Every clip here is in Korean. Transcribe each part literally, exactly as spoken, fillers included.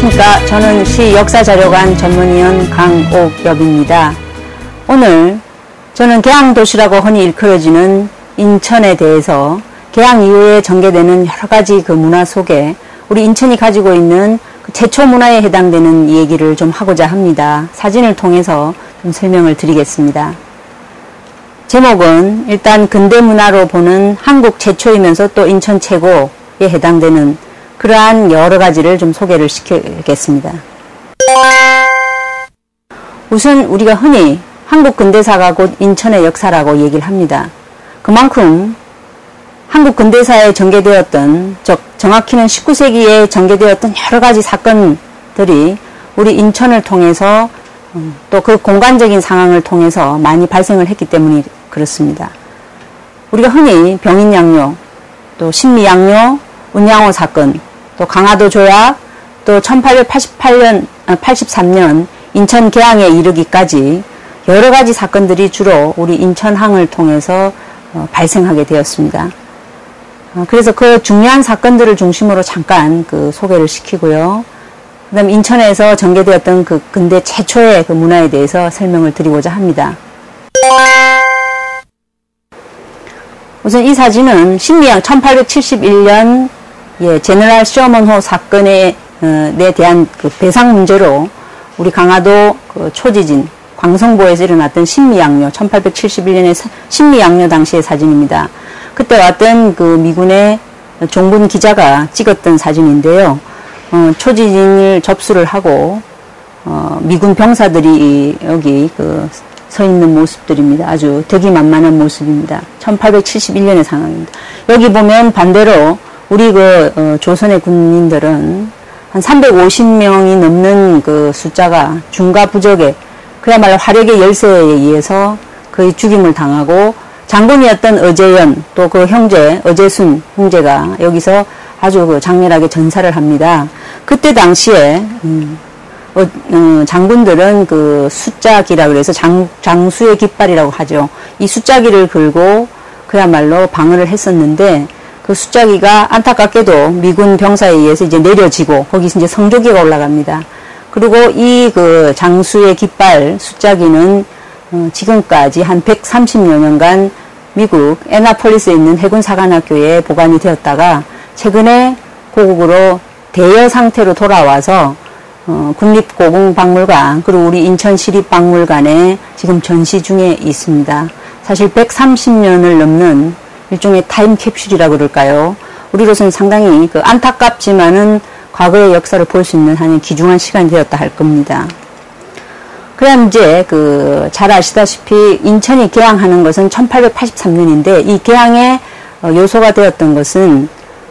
안녕하십니까. 저는 시역사자료관 전문위원 강옥엽입니다. 오늘 저는 개항도시라고 흔히 일컬어지는 인천에 대해서 개항 이후에 전개되는 여러 가지 그 문화 속에 우리 인천이 가지고 있는 그 제초 문화에 해당되는 얘기를 좀 하고자 합니다. 사진을 통해서 좀 설명을 드리겠습니다. 제목은 일단 근대 문화로 보는 한국 제초이면서 또 인천 최고에 해당되는 그러한 여러 가지를 좀 소개를 시키겠습니다. 우선 우리가 흔히 한국 근대사가 곧 인천의 역사라고 얘기를 합니다. 그만큼 한국 근대사에 전개되었던, 즉 정확히는 십구 세기에 전개되었던 여러 가지 사건들이 우리 인천을 통해서 또 그 공간적인 상황을 통해서 많이 발생을 했기 때문에 그렇습니다. 우리가 흔히 병인양요, 또 신미양요, 운양호 사건, 또 강화도 조약, 또 천팔백팔십팔 년, 팔십삼 년 인천 개항에 이르기까지 여러 가지 사건들이 주로 우리 인천항을 통해서 어, 발생하게 되었습니다. 어, 그래서 그 중요한 사건들을 중심으로 잠깐 그 소개를 시키고요. 그 다음 인천에서 전개되었던 그 근대 최초의 그 문화에 대해서 설명을 드리고자 합니다. 우선 이 사진은 신미양 천팔백칠십일 년 예, 제너럴 셔먼호 사건에 어, 에 대한 그 배상 문제로 우리 강화도 그 초지진 광성보에서 일어났던 신미양요, 천팔백칠십일 년의 신미양요 당시의 사진입니다. 그때 왔던 그 미군의 종군 기자가 찍었던 사진인데요. 어, 초지진을 접수를 하고 어, 미군 병사들이 여기 그 서 있는 모습들입니다. 아주 덕이만만한 모습입니다. 천팔백칠십일 년의 상황입니다. 여기 보면 반대로 우리 그 어, 조선의 군인들은 한 삼백오십 명이 넘는 그 숫자가 중과 부적에 그야말로 화력의 열세에 의해서 거의 죽임을 당하고 장군이었던 어제연 또 그 형제 어제순 형제가 여기서 아주 그 장렬하게 전사를 합니다. 그때 당시에 음, 어, 어, 장군들은 그 숫자기라 그래서 장, 장수의 깃발이라고 하죠. 이 숫자기를 걸고 그야말로 방어를 했었는데 그 숫자기가 안타깝게도 미군 병사에 의해서 이제 내려지고 거기서 이제 성조기가 올라갑니다. 그리고 이 그 장수의 깃발 숫자기는 어, 지금까지 한 백삼십여 년간 미국 애나폴리스에 있는 해군사관학교에 보관이 되었다가 최근에 고국으로 대여 상태로 돌아와서 어, 국립고궁박물관 그리고 우리 인천시립박물관에 지금 전시 중에 있습니다. 사실 백삼십 년을 넘는 일종의 타임캡슐이라고 그럴까요? 우리로서는 상당히 그 안타깝지만은 과거의 역사를 볼 수 있는 한 귀중한 시간이 되었다 할 겁니다. 그럼 이제 그 잘 아시다시피 인천이 개항하는 것은 천팔백팔십삼 년인데 이 개항의 요소가 되었던 것은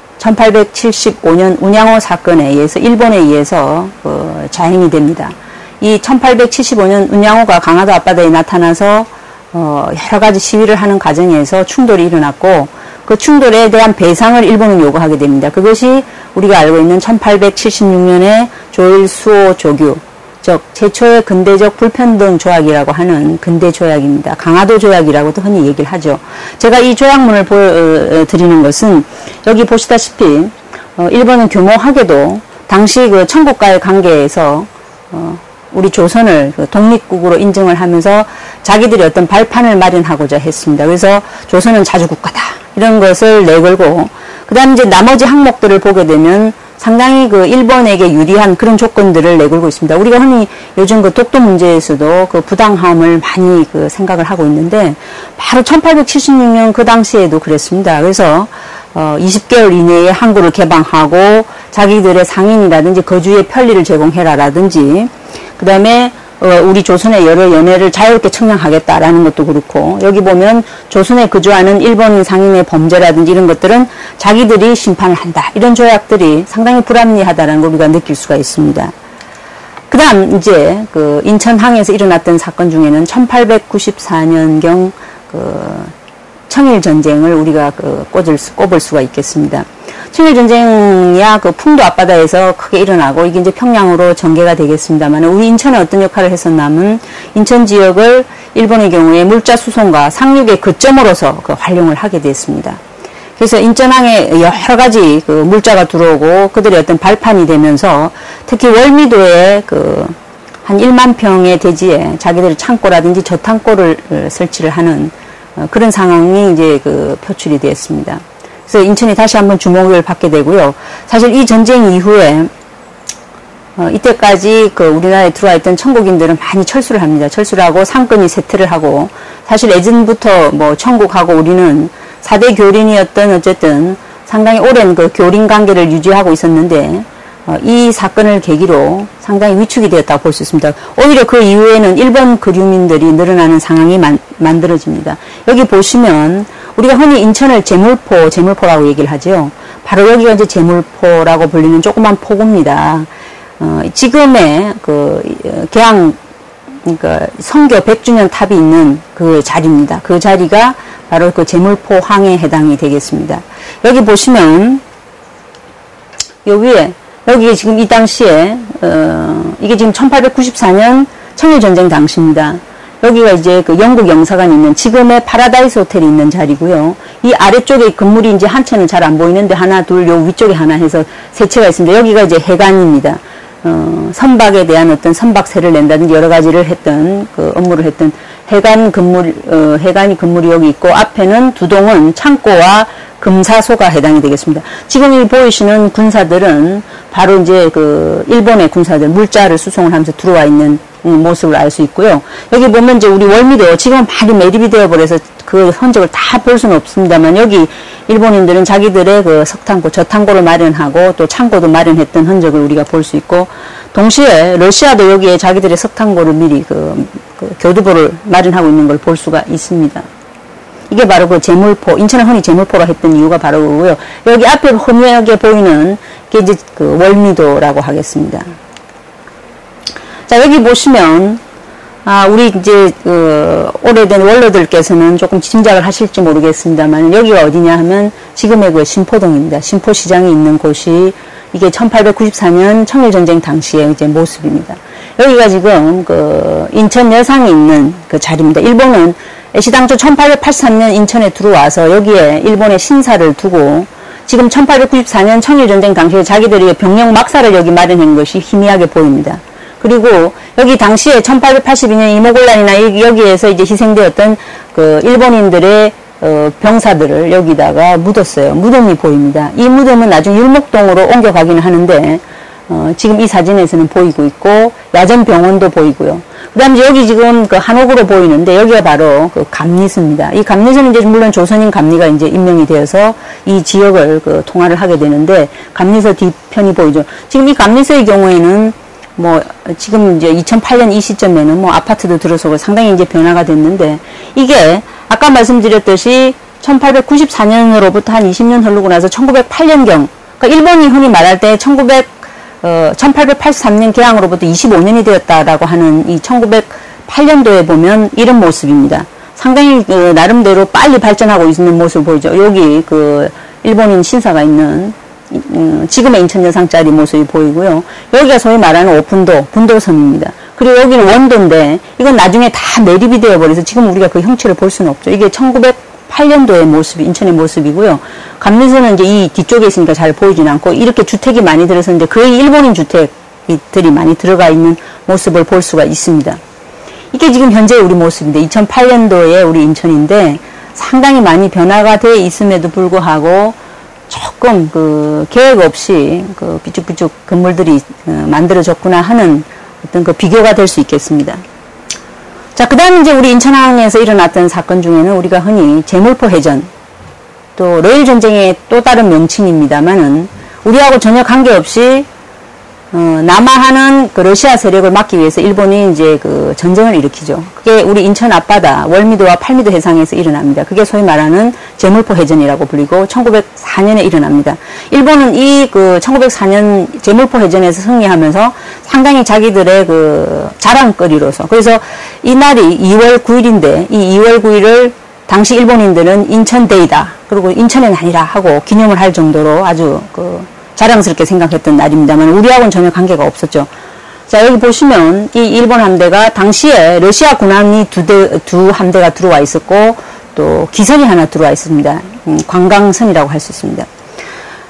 천팔백칠십오 년 운양호 사건에 의해서 일본에 의해서 어, 자행이 됩니다. 이 천팔백칠십오 년 운양호가 강화도 앞바다에 나타나서 어, 여러 가지 시위를 하는 과정에서 충돌이 일어났고 그 충돌에 대한 배상을 일본은 요구하게 됩니다. 그것이 우리가 알고 있는 천팔백칠십육 년의 조일수호 조규, 즉 최초의 근대적 불평등 조약이라고 하는 근대 조약입니다. 강화도 조약이라고도 흔히 얘기를 하죠. 제가 이 조약문을 보여드리는 것은 여기 보시다시피 어, 일본은 교묘하게도 당시 그 천국과의 관계에서 어, 우리 조선을 그 독립국으로 인정을 하면서 자기들이 어떤 발판을 마련하고자 했습니다. 그래서 조선은 자주국가다 이런 것을 내걸고 그 다음 이제 나머지 항목들을 보게 되면 상당히 그 일본에게 유리한 그런 조건들을 내걸고 있습니다. 우리가 흔히 요즘 그 독도 문제에서도 그 부당함을 많이 그 생각을 하고 있는데 바로 천팔백칠십육 년 그 당시에도 그랬습니다. 그래서 어 이십 개월 이내에 항구를 개방하고 자기들의 상인이라든지 거주의 편리를 제공해라라든지 그 다음에 어, 우리 조선의 여러 연해를 자유롭게 청량하겠다라는 것도 그렇고 여기 보면 조선에 거주하는 일본인 상인의 범죄라든지 이런 것들은 자기들이 심판을 한다. 이런 조약들이 상당히 불합리하다는 걸 우리가 느낄 수가 있습니다. 그 다음 이제 그 인천항에서 일어났던 사건 중에는 천팔백구십사 년경 그 청일전쟁을 우리가 그 꼽을, 수, 꼽을 수가 있겠습니다. 청일전쟁이야 그 풍도 앞바다에서 크게 일어나고 이게 이제 평양으로 전개가 되겠습니다만 우리 인천은 어떤 역할을 했었냐면 인천 지역을 일본의 경우에 물자 수송과 상륙의 거점으로서 그 활용을 하게 됐습니다. 그래서 인천항에 여러 가지 그 물자가 들어오고 그들의 어떤 발판이 되면서 특히 월미도에 그 한 일만 평의 대지에 자기들의 창고라든지 저탄고를 설치를 하는 그런 상황이 이제 그 표출이 되었습니다. 그래서 인천이 다시 한번 주목을 받게 되고요. 사실 이 전쟁 이후에 어, 이때까지 그 우리나라에 들어와 있던 천국인들은 많이 철수를 합니다. 철수를 하고 상권이 쇠퇴를 하고, 사실 예전부터 뭐 천국하고 우리는 사대 교린이었던 어쨌든 상당히 오랜 그 교린 관계를 유지하고 있었는데, 어, 이 사건을 계기로 상당히 위축이 되었다고 볼 수 있습니다. 오히려 그 이후에는 일본 거류민들이 늘어나는 상황이 만, 만들어집니다. 여기 보시면 우리가 흔히 인천을 제물포, 제물포라고 얘기를 하죠. 바로 여기가 이제 제물포라고 불리는 조그만 포구입니다. 어, 지금의 그 개항, 그러니까 성교 백 주년 탑이 있는 그 자리입니다. 그 자리가 바로 그 제물포 항에 해당이 되겠습니다. 여기 보시면 요 위에 여기 지금 이 당시에 어, 이게 지금 천팔백구십사 년 청일전쟁 당시입니다. 여기가 이제 그 영국 영사관이 있는 지금의 파라다이스 호텔이 있는 자리고요. 이 아래쪽에 건물이 이제 한 채는 잘 안 보이는데 하나, 둘, 요 위쪽에 하나 해서 세 채가 있습니다. 여기가 이제 해관입니다. 어, 선박에 대한 어떤 선박세를 낸다든지 여러 가지를 했던 그 업무를 했던 해관 건물, 어, 해관이 건물이 여기 있고 앞에는 두 동은 창고와 금사소가 해당이 되겠습니다. 지금 이 보이시는 군사들은 바로 이제 그 일본의 군사들 물자를 수송을 하면서 들어와 있는 모습을 알 수 있고요. 여기 보면 이제 우리 월미도 지금 많이 매립이 되어버려서 그 흔적을 다 볼 수는 없습니다만 여기 일본인들은 자기들의 그 석탄고, 저탄고를 마련하고 또 창고도 마련했던 흔적을 우리가 볼 수 있고, 동시에 러시아도 여기에 자기들의 석탄고를 미리 그, 그 교두보를 마련하고 있는 걸 볼 수가 있습니다. 이게 바로 그 제물포, 인천을 흔히 제물포라 했던 이유가 바로 그거고요. 여기 앞에 흐미하게 보이는 게 이제 그 월미도라고 하겠습니다. 자, 여기 보시면, 아, 우리 이제, 그, 오래된 원로들께서는 조금 짐작을 하실지 모르겠습니다만, 여기가 어디냐 하면, 지금의 그 신포동입니다. 신포시장이 있는 곳이, 이게 천팔백구십사 년 청일전쟁 당시의 이제 모습입니다. 여기가 지금, 그, 인천 여상이 있는 그 자리입니다. 일본은 애시당초 천팔백팔십삼 년 인천에 들어와서 여기에 일본의 신사를 두고, 지금 천팔백구십사 년 청일전쟁 당시에 자기들이 병력 막사를 여기 마련한 것이 희미하게 보입니다. 그리고 여기 당시에 천팔백팔십이 년 이모곤란이나 여기에서 이제 희생되었던 그 일본인들의 어 병사들을 여기다가 묻었어요. 무덤이 보입니다. 이 무덤은 나중에 율목동으로 옮겨가기는 하는데 어 지금 이 사진에서는 보이고 있고 야전병원도 보이고요. 그 다음에 여기 지금 그 한옥으로 보이는데 여기가 바로 그 감리소입니다. 이 감리소는 이제 물론 조선인 감리가 이제 임명이 되어서 이 지역을 그 통화를 하게 되는데 감리소 뒤편이 보이죠. 지금 이 감리소의 경우에는 뭐 지금 이제 이천팔 년 이 시점에는 뭐 아파트도 들어서고 상당히 이제 변화가 됐는데, 이게 아까 말씀드렸듯이 천팔백구십사 년으로부터 한 이십 년 흐르고 나서 천구백팔 년경, 그러니까 일본이 흔히 말할 때 천구백 어, 천팔백팔십삼 년 개항으로부터 이십오 년이 되었다라고 하는 이 천구백팔 년도에 보면 이런 모습입니다. 상당히 그 나름대로 빨리 발전하고 있는 모습을 보이죠. 여기 그 일본인 신사가 있는 음, 지금의 인천여상짜리 모습이 보이고요. 여기가 소위 말하는 오픈도, 분도섬입니다. 그리고 여기는 원도인데 이건 나중에 다 매립이 되어버려서 지금 우리가 그 형체를 볼 수는 없죠. 이게 천구백팔 년도의 모습이, 인천의 모습이고요. 감리소는 이제 이 뒤쪽에 있으니까 잘 보이진 않고 이렇게 주택이 많이 들어서는데 거의 일본인 주택들이 많이 들어가 있는 모습을 볼 수가 있습니다. 이게 지금 현재 우리 모습인데 이천팔 년도에 우리 인천인데 상당히 많이 변화가 돼 있음에도 불구하고 조금 그 계획 없이 그 삐죽삐죽 건물들이 만들어졌구나 하는 어떤 그 비교가 될 수 있겠습니다. 자, 그 다음 이제 우리 인천항에서 일어났던 사건 중에는 우리가 흔히 제물포 해전, 또 러일 전쟁의 또 다른 명칭입니다만은 우리하고 전혀 관계없이 어, 남하하는 그 러시아 세력을 막기 위해서 일본이 이제 그 전쟁을 일으키죠. 그게 우리 인천 앞바다 월미도와 팔미도 해상에서 일어납니다. 그게 소위 말하는 제물포 해전이라고 불리고 천구백사 년에 일어납니다. 일본은 이 그 천구백사 년 제물포 해전에서 승리하면서 상당히 자기들의 그 자랑거리로서, 그래서 이 날이 이월 구일인데 이 이월 구일을 당시 일본인들은 인천데이다, 그리고 인천의 날이라 하고 기념을 할 정도로 아주 그 자랑스럽게 생각했던 날입니다만 우리하고는 전혀 관계가 없었죠. 자, 여기 보시면 이 일본 함대가 당시에 러시아 군함이 두, 대, 두 함대가 들어와 있었고 또 기선이 하나 들어와 있습니다. 음, 관광선이라고 할 수 있습니다.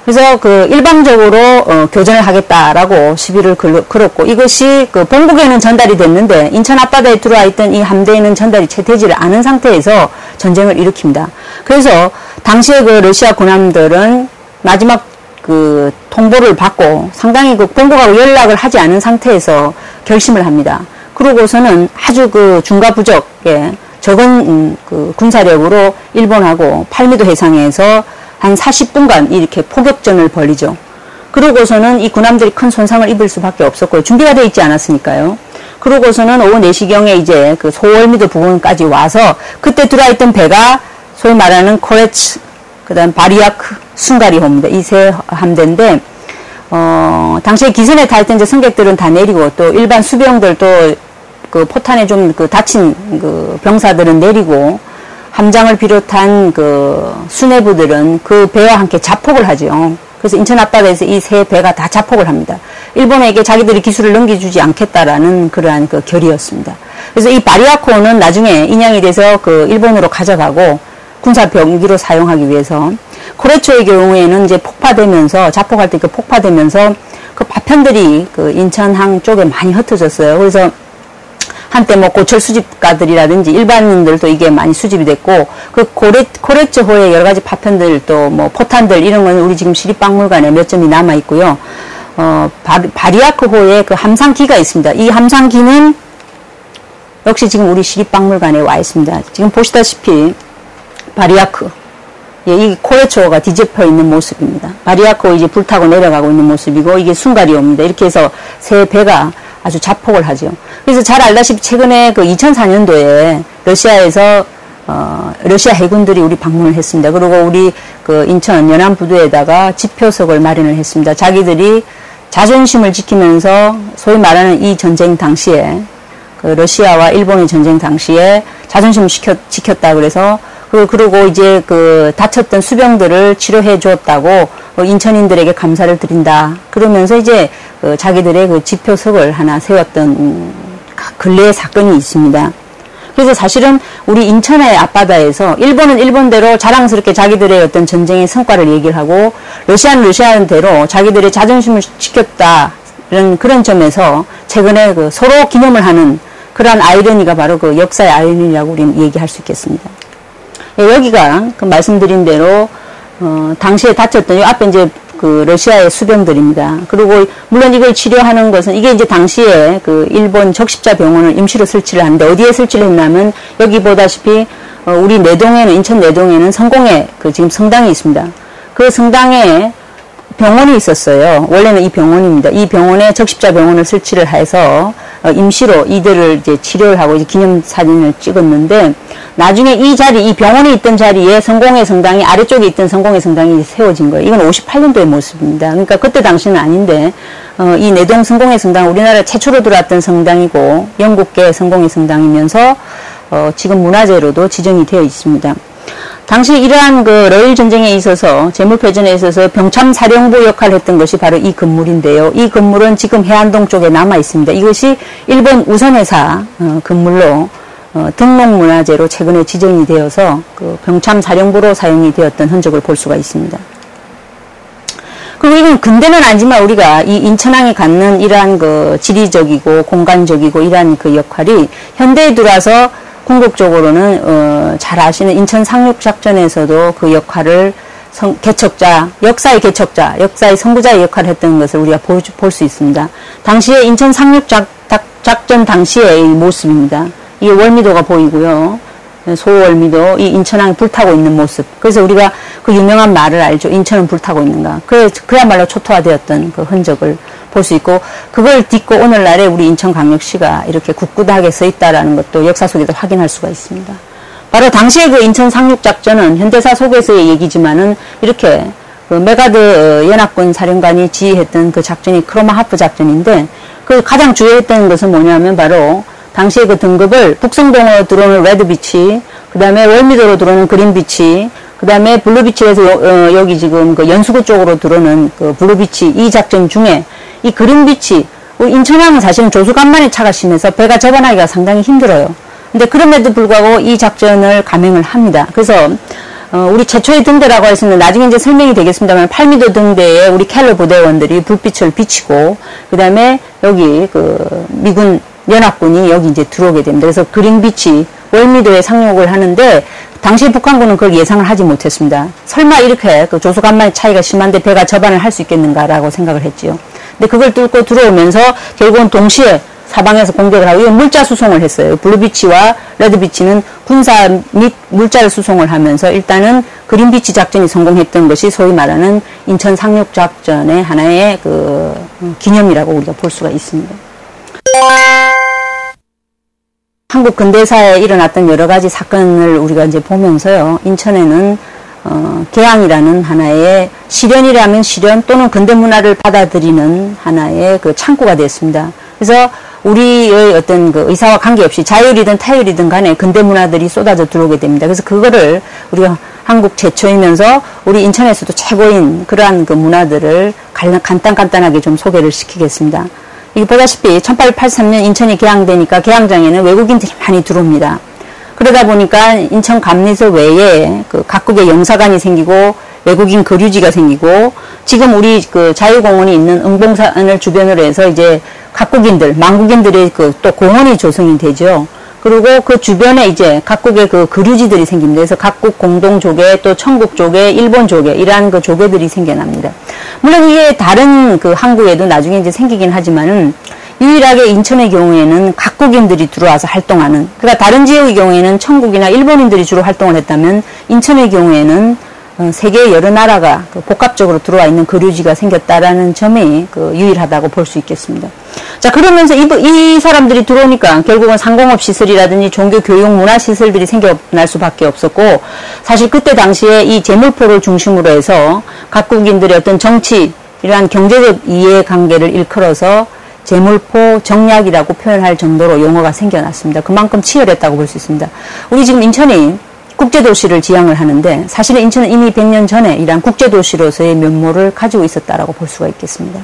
그래서 그 일방적으로 어, 교전을 하겠다라고 시비를 걸었고, 이것이 그 본국에는 전달이 됐는데 인천 앞바다에 들어와 있던 이 함대에는 전달이 채 되지를 않은 상태에서 전쟁을 일으킵니다. 그래서 당시에 그 러시아 군함들은 마지막 그 통보를 받고 상당히 그 본국하고 연락을 하지 않은 상태에서 결심을 합니다. 그러고서는 아주 그 중과부적의 적은 음, 그 군사력으로 일본하고 팔미도 해상에서 한 사십 분간 이렇게 포격전을 벌이죠. 그러고서는 이 군함들이 큰 손상을 입을 수밖에 없었고요. 준비가 되어 있지 않았으니까요. 그러고서는 오후 네 시경에 이제 그 소월미도 부근까지 와서 그때 들어와 있던 배가 소위 말하는 코레츠, 그 다음 바리아크, 숭가리호입니다. 이 세 함대인데, 어, 당시에 기선에 탈 때 이제 승객들은 다 내리고 또 일반 수병들도 그 포탄에 좀 그 다친 그 병사들은 내리고 함장을 비롯한 그 수뇌부들은 그 배와 함께 자폭을 하죠. 그래서 인천 앞바다에서 이 세 배가 다 자폭을 합니다. 일본에게 자기들이 기술을 넘겨주지 않겠다라는 그러한 그 결의였습니다. 그래서 이 바리아코는 나중에 인양이 돼서 그 일본으로 가져가고 군사 병기로 사용하기 위해서, 코레초의 경우에는 이제 폭파되면서 자폭할 때 그 폭파되면서 그 파편들이 그 인천항 쪽에 많이 흩어졌어요. 그래서 한때 뭐 고철 수집가들이라든지 일반인들도 이게 많이 수집이 됐고, 그 고레, 코레츠호의 여러 가지 파편들 또 뭐 포탄들 이런 건 우리 지금 시립박물관에 몇 점이 남아 있고요. 어, 바, 바리아크호에 그 함상기가 있습니다. 이 함상기는 역시 지금 우리 시립박물관에 와 있습니다. 지금 보시다시피 바리아크, 예, 이 코레츠호가 뒤집혀 있는 모습입니다. 바리아크호 이제 불타고 내려가고 있는 모습이고, 이게 숭가리호입니다. 이렇게 해서 세 배가 아주 자폭을 하죠. 그래서 잘 알다시피 최근에 그 이천사 년도에 러시아에서 어, 러시아 해군들이 우리 방문을 했습니다. 그리고 우리 그 인천 연안부두에다가 지표석을 마련을 했습니다. 자기들이 자존심을 지키면서 소위 말하는 이 전쟁 당시에 그 러시아와 일본의 전쟁 당시에 자존심을 지켰, 지켰다 그래서 그 그리고 이제 그 다쳤던 수병들을 치료해 주었다고 인천인들에게 감사를 드린다. 그러면서 이제 그 자기들의 그 지표석을 하나 세웠던 음, 근래의 사건이 있습니다. 그래서 사실은 우리 인천의 앞바다에서 일본은 일본대로 자랑스럽게 자기들의 어떤 전쟁의 성과를 얘기를 하고, 러시아는 러시아대로 자기들의 자존심을 지켰다는 그런 점에서 최근에 그 서로 기념을 하는 그러한 아이러니가 바로 그 역사의 아이러니라고 우리는 얘기할 수 있겠습니다. 예, 여기가 그 말씀드린 대로 어, 당시에 다쳤던, 이 앞에 이제 그 러시아의 수병들입니다. 그리고 물론 이걸 치료하는 것은, 이게 이제 당시에 그 일본 적십자 병원을 임시로 설치를 하는데, 어디에 설치를 했냐면 여기 보다시피 어, 우리 내동에는, 인천 내동에는 성공회 그 지금 성당이 있습니다. 그 성당에 병원이 있었어요. 원래는 이 병원입니다. 이 병원에 적십자 병원을 설치를 해서 어, 임시로 이들을 이제 치료를 하고 이제 기념사진을 찍었는데, 나중에 이 자리, 이 병원이 있던 자리에 성공회 성당이, 아래쪽에 있던 성공회 성당이 세워진 거예요. 이건 오십팔 년도의 모습입니다. 그러니까 그때 당시는 아닌데, 어, 이 내동 성공회 성당, 우리나라 최초로 들어왔던 성당이고, 영국계 성공회 성당이면서, 어, 지금 문화재로도 지정이 되어 있습니다. 당시 이러한 그 러일 전쟁에 있어서, 재물표전에 있어서 병참 사령부 역할을 했던 것이 바로 이 건물인데요. 이 건물은 지금 해안동 쪽에 남아 있습니다. 이것이 일본 우선회사 어, 건물로 어, 등록문화재로 최근에 지정이 되어서 그 병참 사령부로 사용이 되었던 흔적을 볼 수가 있습니다. 그리고 이건 근대는 아니지만 우리가 이 인천항이 갖는 이러한 그 지리적이고 공간적이고 이러한 그 역할이 현대에 들어와서 궁극적으로는 어, 잘 아시는 인천 상륙작전에서도 그 역할을 성, 개척자, 역사의 개척자, 역사의 선구자의 역할을 했던 것을 우리가 볼 수 있습니다. 당시에 인천 상륙작전 당시의 이 모습입니다. 이 월미도가 보이고요. 소월미도, 이 인천항이 불타고 있는 모습. 그래서 우리가 그 유명한 말을 알죠. 인천은 불타고 있는가. 그래, 그야말로 초토화되었던 그 흔적을 볼 수 있고, 그걸 딛고 오늘날에 우리 인천광역시가 이렇게 굳굳하게 서 있다라는 것도 역사 속에서 확인할 수가 있습니다. 바로 당시에 그 인천 상륙작전은 현대사 속에서의 얘기지만은 이렇게 그 메가드 연합군 사령관이 지휘했던 그 작전이 크로마하프 작전인데, 그 가장 주요했던 것은 뭐냐면 바로 당시에 그 등급을 북성동으로 들어오는 레드비치, 그 다음에 월미도로 들어오는 그린비치, 그 다음에 블루비치에서 여, 어, 여기 지금 그 연수구 쪽으로 들어오는 그 블루비치, 이 작전 중에 이 그린비치, 인천항은 사실은 조수간만의 차가 심해서 배가 접어나기가 상당히 힘들어요. 근데 그럼에도 불구하고 이 작전을 감행을 합니다. 그래서 어, 우리 최초의 등대라고 했었는데 나중에 이제 설명이 되겠습니다만 팔미도 등대에 우리 켈러 부대원들이 불빛을 비치고 그 다음에 여기 그 미군 연합군이 여기 이제 들어오게 됩니다. 그래서 그린비치 월미도에 상륙을 하는데 당시 북한군은 그걸 예상을 하지 못했습니다. 설마 이렇게 그 조수간만의 차이가 심한데 배가 저반을 할 수 있겠는가라고 생각을 했지요. 근데 그걸 뚫고 들어오면서 결국은 동시에 사방에서 공격을 하고 이건 물자 수송을 했어요. 블루비치와 레드비치는 군사 및 물자를 수송을 하면서 일단은 그린비치 작전이 성공했던 것이 소위 말하는 인천 상륙 작전의 하나의 그 기념이라고 우리가 볼 수가 있습니다. 한국 근대사에 일어났던 여러 가지 사건을 우리가 이제 보면서요. 인천에는 어, 개항이라는 하나의 실현이라면 실현 또는 근대 문화를 받아들이는 하나의 그 창구가 됐습니다. 그래서 우리의 어떤 그 의사와 관계없이 자율이든 타율이든 간에 근대 문화들이 쏟아져 들어오게 됩니다. 그래서 그거를 우리가 한국 최초이면서 우리 인천에서도 최고인 그러한 그 문화들을 간단간단하게 좀 소개를 시키겠습니다. 이게 보다시피 천팔백팔십삼 년 인천이 개항되니까 개항장에는 외국인들이 많이 들어옵니다. 그러다 보니까 인천 감리소 외에 그 각국의 영사관이 생기고 외국인 거류지가 생기고 지금 우리 그 자유공원이 있는 응봉산을 주변으로 해서 이제 각국인들, 만국인들의 그 또 공원이 조성이 되죠. 그리고 그 주변에 이제 각국의 그 거류지들이 생깁니다. 그래서 각국 공동 조계, 또 청국 조계, 일본 조계, 이러한 그 조계들이 생겨납니다. 물론 이게 다른 그 항구에도 나중에 이제 생기긴 하지만은 유일하게 인천의 경우에는 각국인들이 들어와서 활동하는, 그러니까 다른 지역의 경우에는 청국이나 일본인들이 주로 활동을 했다면 인천의 경우에는 어, 세계의 여러 나라가 그 복합적으로 들어와 있는 거류지가 생겼다라는 점이 그 유일하다고 볼 수 있겠습니다. 자, 그러면서 이, 이 사람들이 들어오니까 결국은 상공업 시설이라든지 종교, 교육, 문화 시설들이 생겨날 수밖에 없었고, 사실 그때 당시에 이 제물포를 중심으로 해서 각국인들의 어떤 정치, 이러한 경제적 이해관계를 일컬어서 제물포 정략이라고 표현할 정도로 용어가 생겨났습니다. 그만큼 치열했다고 볼 수 있습니다. 우리 지금 인천이 국제도시를 지향을 하는데 사실은 인천은 이미 백 년 전에 이러한 국제도시로서의 면모를 가지고 있었다라고 볼 수가 있겠습니다.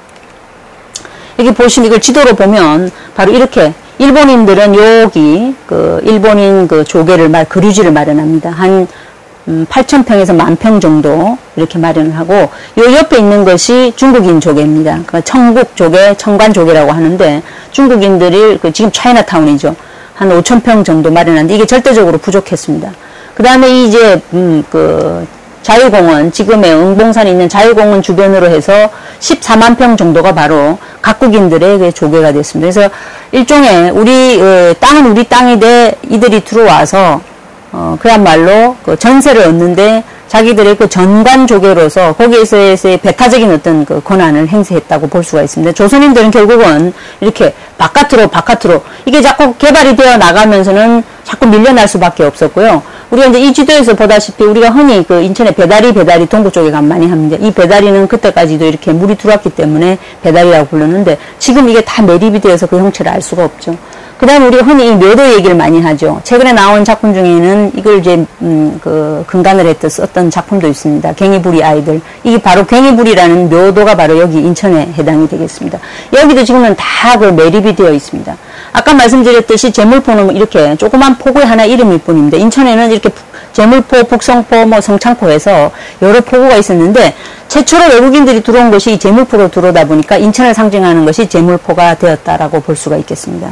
여기 보시면 이걸 지도로 보면 바로 이렇게 일본인들은 여기 그 일본인 그 조계를 말 거류지를 마련합니다. 한 음, 팔천 평에서 만 평 정도 이렇게 마련을 하고 요 옆에 있는 것이 중국인 조계입니다. 그 청국 조계, 청관 조계라고 하는데 중국인들이 그 지금 차이나타운이죠. 한 오천 평 정도 마련하는데 이게 절대적으로 부족했습니다. 그 다음에 이제 음, 그 자유공원, 지금의 응봉산에 있는 자유공원 주변으로 해서 십사만 평 정도가 바로 각국인들의 그 조계가 됐습니다. 그래서 일종의 우리 어, 땅은 우리 땅인데 이들이 들어와서 어, 그야말로 그 전세를 얻는데 자기들의 그 전관 조계로서 거기에서의 배타적인 어떤 그 권한을 행사했다고 볼 수가 있습니다. 조선인들은 결국은 이렇게 바깥으로 바깥으로 이게 자꾸 개발이 되어 나가면서는 자꾸 밀려날 수밖에 없었고요. 우리가 이제 이 지도에서 보다시피 우리가 흔히 그 인천의 배다리 배다리 동부 쪽에 가면 많이 합니다. 이 배다리는 그때까지도 이렇게 물이 들어왔기 때문에 배다리라고 부르는데 지금 이게 다 매립이 되어서 그 형체를 알 수가 없죠. 그 다음에 우리가 흔히 이 묘도 얘기를 많이 하죠. 최근에 나온 작품 중에는 이걸 이제, 음, 그, 근간을 했던 썼던 작품도 있습니다. 갱이부리 아이들. 이게 바로 갱이부리라는 묘도가 바로 여기 인천에 해당이 되겠습니다. 여기도 지금은 다 그 매립이 되어 있습니다. 아까 말씀드렸듯이 제물포는 이렇게 조그만 포구의 하나 이름일 뿐입니다. 인천에는 이렇게 제물포, 북성포, 뭐 성창포 해서 여러 포구가 있었는데 최초로 외국인들이 들어온 것이 이 제물포로 들어오다 보니까 인천을 상징하는 것이 제물포가 되었다라고 볼 수가 있겠습니다.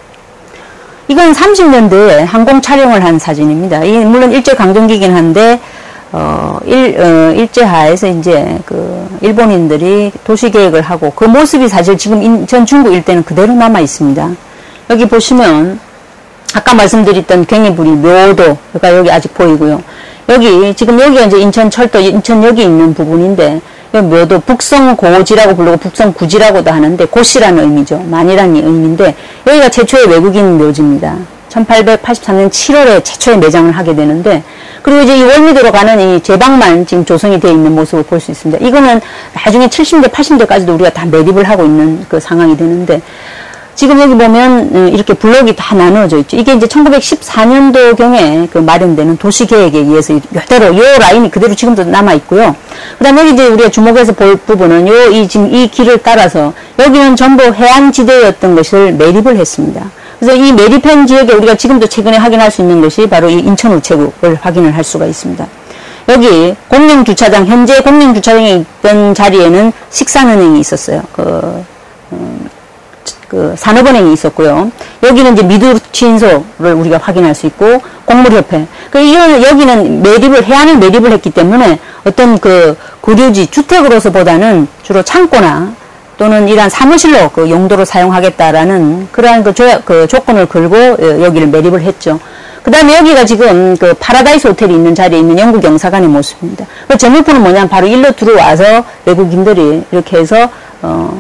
이건 삼십 년대에 항공 촬영을 한 사진입니다. 이 물론 일제강점기긴 한데 어, 일, 어, 일제하에서 이제 그 일본인들이 도시계획을 하고 그 모습이 사실 지금 인천 중구 일대는 그대로 남아 있습니다. 여기 보시면 아까 말씀드렸던 갱이부리 묘도가 여기 아직 보이고요. 여기 지금 여기가 이제 인천철도 인천역이 있는 부분인데 여기 묘도 북성고지라고 부르고 북성구지라고도 하는데 고시라는 의미죠. 만이라는 의미인데 여기가 최초의 외국인 묘지입니다. 천팔백팔십삼 년 칠월에 최초의 매장을 하게 되는데 그리고 이제 이 월미도로 가는 이 제방만 지금 조성이 되어 있는 모습을 볼 수 있습니다. 이거는 나중에 칠십 대, 팔십 대까지도 우리가 다 매립을 하고 있는 그 상황이 되는데 지금 여기 보면 이렇게 블록이 다 나누어져 있죠. 이게 이제 천구백십사 년도경에 그 마련되는 도시계획에 의해서 이대로 요 라인이 그대로 지금도 남아 있고요. 그다음에 여기 이제 우리가 주목해서 볼 부분은 요 이 지금 이 길을 따라서 여기는 전부 해안지대였던 것을 매립을 했습니다. 그래서 이 메리펜 지역에 우리가 지금도 최근에 확인할 수 있는 것이 바로 이 인천 우체국을 확인을 할 수가 있습니다. 여기 공영주차장, 현재 공영주차장에 있던 자리에는 식산은행이 있었어요. 그, 음, 그 산업은행이 있었고요. 여기는 이제 미두치인소를 우리가 확인할 수 있고 곡물협회. 그 이런 여기는 매립을 해안을 매립을 했기 때문에 어떤 그 고류지 주택으로서보다는 주로 창고나 또는 이러한 사무실로 그 용도로 사용하겠다라는 그러한 그, 조, 그 조건을 걸고 여기를 매립을 했죠. 그 다음에 여기가 지금 그 파라다이스 호텔이 있는 자리에 있는 영국 영사관의 모습입니다. 그 제목표는 뭐냐면 바로 일로 들어와서 외국인들이 이렇게 해서 어,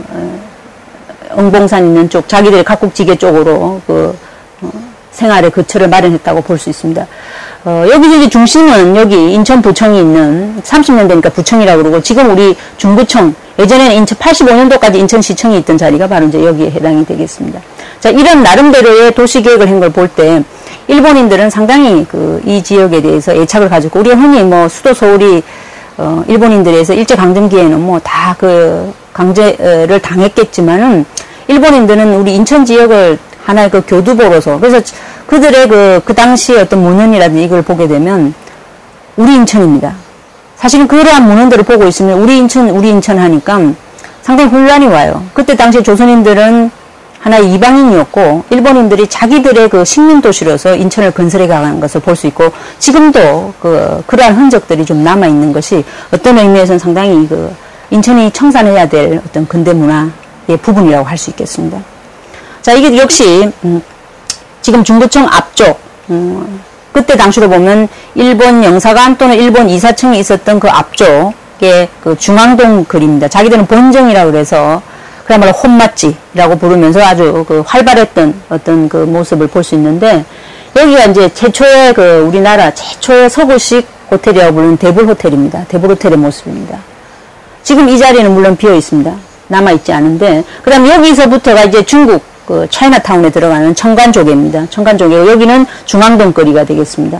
응봉산 있는 쪽 자기들의 각국지계 쪽으로 그 어, 생활의 거처를 마련했다고 볼 수 있습니다. 어, 여기 이제 중심은 여기 인천 부청이 있는 삼십 년대니까 부청이라고 그러고 지금 우리 중부청 예전에는 인천 팔십오 년도까지 인천시청이 있던 자리가 바로 이제 여기에 해당이 되겠습니다. 자, 이런 나름대로의 도시계획을 한 걸 볼 때 일본인들은 상당히 그 이 지역에 대해서 애착을 가지고 우리가 흔히 뭐 수도 서울이 어, 일본인들에 의해서 일제강점기에는 뭐 다 그 강제를 당했겠지만은 일본인들은 우리 인천 지역을 하나의 그 교두보로서 그래서 그들의 그, 그 당시의 어떤 문헌이라든지 이걸 보게 되면 우리 인천입니다. 사실은 그러한 문헌들을 보고 있으면 우리 인천, 우리 인천 하니까 상당히 혼란이 와요. 그때 당시 조선인들은 하나의 이방인이었고 일본인들이 자기들의 그 식민도시로서 인천을 건설해 가는 것을 볼 수 있고 지금도 그, 그러한 흔적들이 좀 남아있는 것이 어떤 의미에서는 상당히 그 인천이 청산해야 될 어떤 근대 문화의 부분이라고 할 수 있겠습니다. 자, 이게 역시, 음, 지금 중부청 앞쪽, 음, 그때 당시로 보면 일본 영사관 또는 일본 이사청이 있었던 그 앞쪽에 그 중앙동 거리입니다. 자기들은 본정이라고 그래서 그야말로 혼맛지라고 부르면서 아주 그 활발했던 어떤 그 모습을 볼 수 있는데 여기가 이제 최초의 그 우리나라 최초의 서구식 호텔이라고 부르는 대불 호텔입니다. 대불 호텔의 모습입니다. 지금 이 자리는 물론 비어 있습니다. 남아있지 않은데 그 다음 여기서부터가 이제 중국 그 차이나타운에 들어가는 청관조개입니다. 청관조개 여기는 중앙동 거리가 되겠습니다.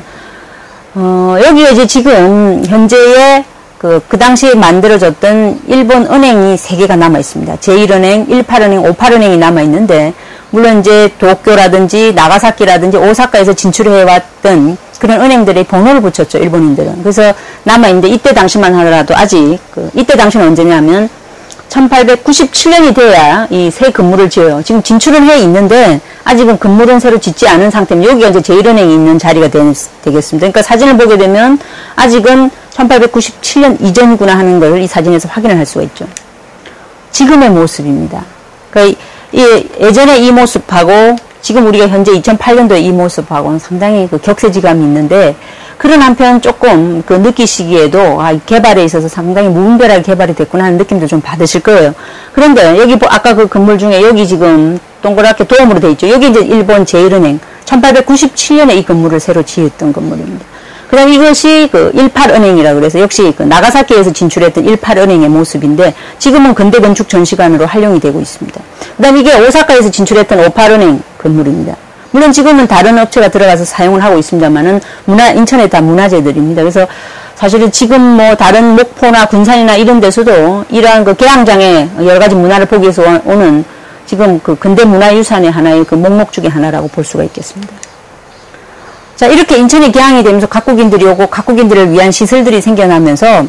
어, 여기에 이제 지금 현재의 그, 그 당시에 만들어졌던 일본 은행이 세 개가 남아 있습니다. 제일 은행, 십팔 은행, 오십팔 은행이 남아 있는데 물론 이제 도쿄라든지 나가사키라든지 오사카에서 진출해왔던 그런 은행들의 번호를 붙였죠. 일본인들은. 그래서 남아 있는데 이때 당시만 하더라도 아직 그, 이때 당시는 언제냐면 천팔백구십칠 년이 돼야 이 새 건물을 지어요. 지금 진출은 해 있는데 아직은 건물은 새로 짓지 않은 상태입니다. 여기가 이제 제일은행이 있는 자리가 되, 되겠습니다. 그러니까 사진을 보게 되면 아직은 천팔백구십칠 년 이전이구나 하는 걸 이 사진에서 확인을 할 수가 있죠. 지금의 모습입니다. 그러니까 이, 예전에 이 모습하고 지금 우리가 현재 이천팔 년도에 이 모습하고는 상당히 그 격세지감이 있는데 그런 한편 조금 그 느끼시기에도 아, 개발에 있어서 상당히 무분별하게 개발이 됐구나 하는 느낌도 좀 받으실 거예요. 그런데 여기 아까 그 건물 중에 여기 지금 동그랗게 도움으로 되어 있죠. 여기 이제 일본 제일은행 천팔백구십칠 년에 이 건물을 새로 지었던 건물입니다. 그 다음에 이것이 그 십팔 은행이라고 그래서 역시 그 나가사키에서 진출했던 십팔 은행의 모습인데 지금은 근대건축전시관으로 활용이 되고 있습니다. 그 다음에 이게 오사카에서 진출했던 오십팔 은행 건물입니다. 물론 지금은 다른 업체가 들어가서 사용을 하고 있습니다만은 문화, 인천에 다 문화재들입니다. 그래서 사실은 지금 뭐 다른 목포나 군산이나 이런 데서도 이러한 그 개항장에 여러 가지 문화를 보기 위해서 오는 지금 그 근대 문화유산의 하나의 그 목록 중에 하나라고 볼 수가 있겠습니다. 자, 이렇게 인천이 개항이 되면서 각국인들이 오고 각국인들을 위한 시설들이 생겨나면서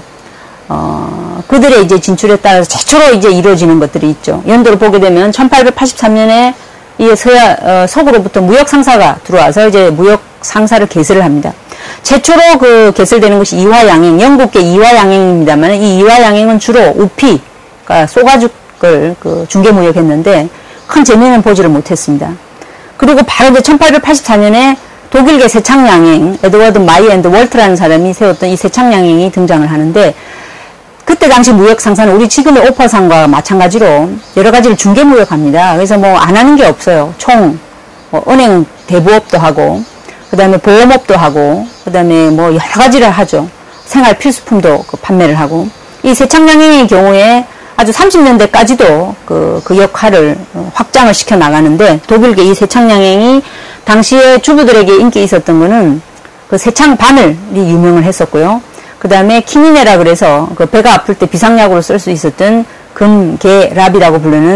어, 그들의 이제 진출에 따라서 최초로 이제 이루어지는 것들이 있죠. 연도를 보게 되면 천팔백팔십삼 년에 이 서야, 어, 서구로부터 무역 상사가 들어와서 이제 무역 상사를 개설을 합니다. 최초로 그 개설되는 것이 이화양행, 영국계 이화양행입니다만 이 이화양행은 주로 우피, 그러니까 쏘가죽을 그 중개무역했는데 큰 재미는 보지를 못했습니다. 그리고 바로 이제 천팔백팔십사 년에 독일계 세창양행, 에드워드 마이 앤드 월트라는 사람이 세웠던 이 세창양행이 등장을 하는데 그때 당시 무역 상사는 우리 지금의 오퍼상과 마찬가지로 여러 가지를 중개무역합니다. 그래서 뭐 안 하는 게 없어요. 총, 뭐 은행 대부업도 하고, 그 다음에 보험업도 하고, 그 다음에 뭐 여러 가지를 하죠. 생활 필수품도 그 판매를 하고. 이 세창양행의 경우에 아주 삼십 년대까지도 그, 그 역할을 확장을 시켜 나가는데 독일계 이 세창양행이 당시에 주부들에게 인기 있었던 거는 그 세창 바늘이 유명을 했었고요. 그 다음에 키니네라 그래서 그 배가 아플 때 비상약으로 쓸 수 있었던 금계랍이라고 부르는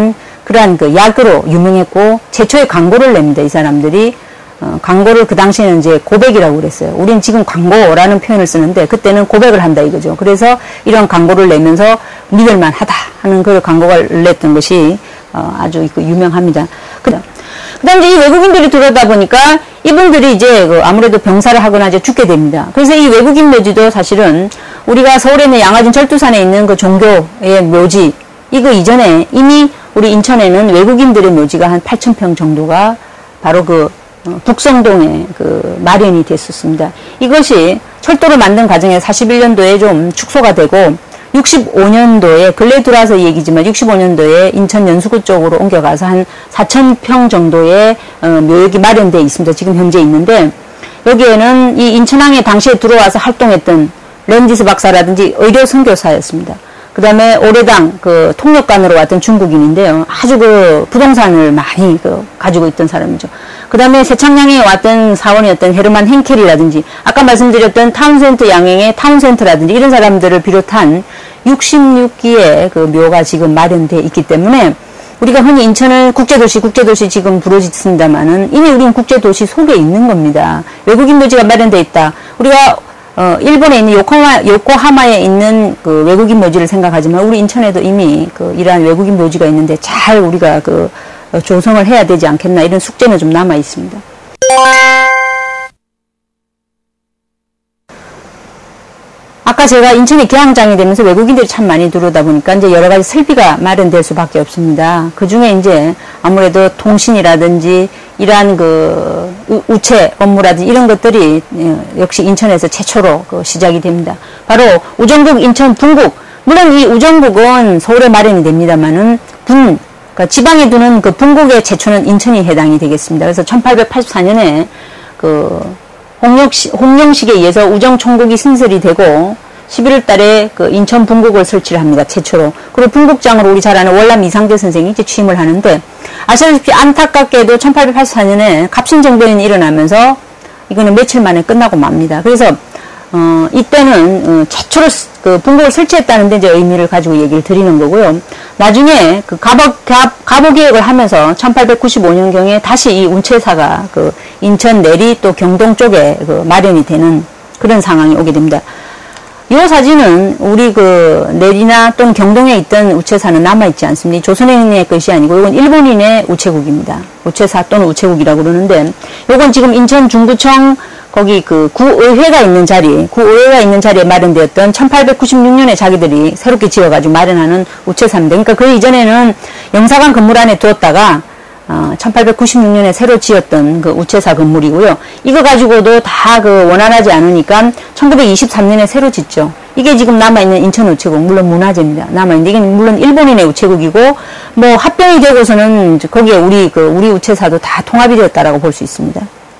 그러한 그 약으로 유명했고, 최초의 광고를 냅니다. 이 사람들이. 어, 광고를 그 당시에는 이제 고백이라고 그랬어요. 우린 지금 광고라는 표현을 쓰는데, 그때는 고백을 한다 이거죠. 그래서 이런 광고를 내면서 믿을만 하다 하는 그 광고를 냈던 것이, 어, 아주 그 유명합니다. 그 다음 이제 이 외국인들이 들어오다 보니까 이분들이 이제 그 아무래도 병사를 하거나 이제 죽게 됩니다. 그래서 이 외국인 묘지도 사실은 우리가 서울에 있는 양화진 철두산에 있는 그 종교의 묘지, 이거 이전에 이미 우리 인천에는 외국인들의 묘지가 한 팔천 평 정도가 바로 그 북성동에 그 마련이 됐었습니다. 이것이 철도를 만든 과정에 사십일 년도에 좀 축소가 되고, 육십오 년도에 근래 들어와서 얘기지만 육십오 년도에 인천 연수구 쪽으로 옮겨가서 한 사천 평 정도의 어, 묘역이 마련되어 있습니다. 지금 현재 있는데, 여기에는 이 인천항에 당시에 들어와서 활동했던 랜디스 박사라든지 의료 선교사였습니다. 그 다음에 오래당 그 통역관으로 왔던 중국인인데요. 아주 그 부동산을 많이 그 가지고 있던 사람이죠. 그 다음에 세창양에 왔던 사원이었던 헤르만 henkel이라든지, 아까 말씀드렸던 타운센트 양행의 타운센트라든지 이런 사람들을 비롯한 육십육 기의 그 묘가 지금 마련되어 있기 때문에, 우리가 흔히 인천을 국제도시, 국제도시 지금 부르짖습니다만은 이미 우리는 국제도시 속에 있는 겁니다. 외국인 묘지가 마련되어 있다. 우리가 어, 일본에 있는 요코하마, 요코하마에 있는 그 외국인 묘지를 생각하지만, 우리 인천에도 이미 그 이러한 외국인 묘지가 있는데 잘 우리가 그 어, 조성을 해야 되지 않겠나, 이런 숙제는 좀 남아 있습니다. 아까 제가 인천이 개항장이 되면서 외국인들이 참 많이 들어오다 보니까 이제 여러 가지 설비가 마련될 수밖에 없습니다. 그 중에 이제 아무래도 통신이라든지 이러한 그 우체 업무라든지 이런 것들이 역시 인천에서 최초로 그 시작이 됩니다. 바로 우정국 인천 분국. 물론 이 우정국은 서울에 마련이 됩니다만은 분, 그러니까 지방에 두는 그 분국의 최초는 인천이 해당이 되겠습니다. 그래서 천팔백팔십사 년에 그 홍영식, 홍영식에 의해서 우정총국이 신설이 되고, 십일월 달에 그 인천 분국을 설치를 합니다. 최초로. 그리고 분국장으로 우리 잘 아는 월남 이상재 선생이 이제 취임을 하는데, 아시다시피 안타깝게도 천팔백팔십사 년에 갑신정변이 일어나면서 이거는 며칠 만에 끝나고 맙니다. 그래서 어, 이때는 어, 최초로 그 분국을 설치했다는 데 이제 의미를 가지고 얘기를 드리는 거고요. 나중에 그 가복, 가복 계획을 하면서 천팔백구십오 년경에 다시 이 운채사가 그 인천 내리 또 경동 쪽에 그 마련이 되는 그런 상황이 오게 됩니다. 이 사진은 우리 그 내리나 또는 경동에 있던 우체사는 남아있지 않습니다. 조선인의 것이 아니고 이건 일본인의 우체국입니다. 우체사 또는 우체국이라고 그러는데, 이건 지금 인천 중구청 거기 그 구의회가 있는 자리, 구의회가 있는 자리에 마련되었던 천팔백구십육 년에 자기들이 새롭게 지어가지고 마련하는 우체사입니다. 그러니까 그 이전에는 영사관 건물 안에 두었다가 어, 천팔백구십육 년에 새로 지었던 그 우체사 건물이고요. 이거 가지고도 다 그 원활하지 않으니까 천구백이십삼 년에 새로 짓죠. 이게 지금 남아있는 인천 우체국, 물론 문화재입니다. 남아있는데, 이게 물론 일본인의 우체국이고, 뭐 합병이 되고서는 거기에 우리 그 우리 우체사도 다 통합이 되었다라고 볼 수 있습니다.